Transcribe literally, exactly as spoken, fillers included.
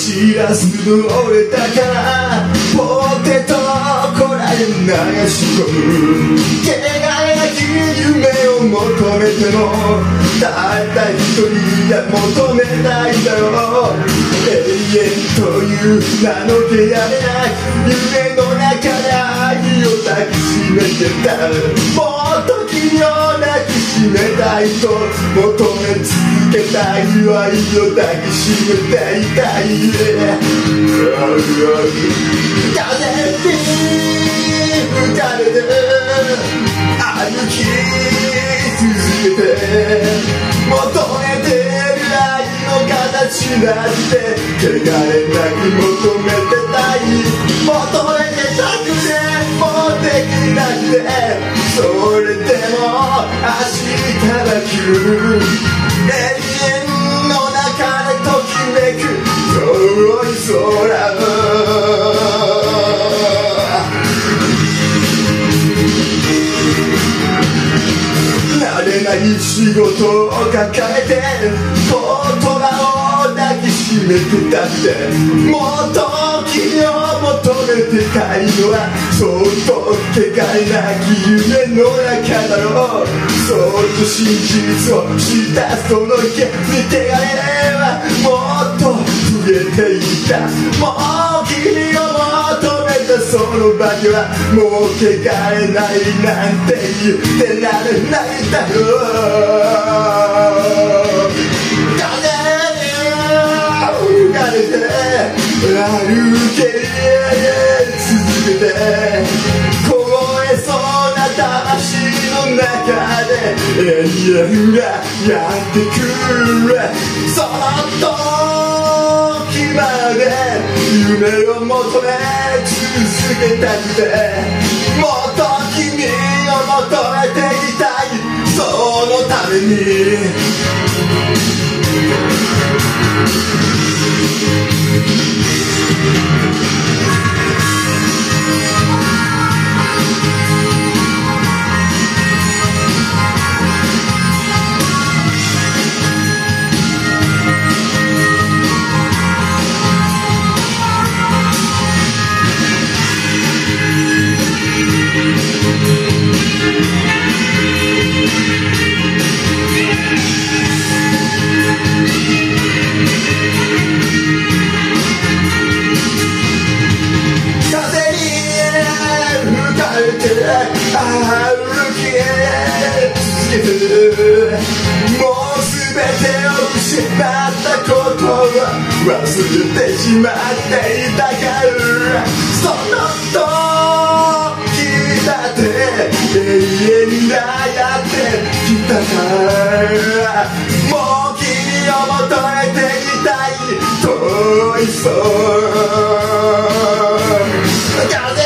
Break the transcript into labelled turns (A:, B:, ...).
A: 知らずの俺だからポテトこらえ流し込む輝き夢を求めてもたった一人が求めないんだろう永遠という名のけやれない夢の中で愛を抱きしめてたもっと君を抱きしめたいと求め続けたい愛を抱きしめていたい風に吹かれて歩き続けて求めてる愛の形なんて汚れなく求めてたい求めてたくてもうできなくてそれでも明日は来る永遠の中でときめく遠い空慣れない仕事を抱えて言葉を抱きしめてたってもっと君を求めてたいのはそっと汚れなき夢の中だろうそっと真実を知ったその日に手がれはもっと増えていたもう君を求めたその場にはもう汚れないなんて言ってられないだろう風に吹かれて歩け続けて凍えそうな魂の中で永遠がやってくるその時まで夢を求め続けたくてもっと君を求めていたいそのためにもうすべてを失ったことは忘れてしまっていたからその時だって永遠がやってきたからもう君を求めていたい遠い空風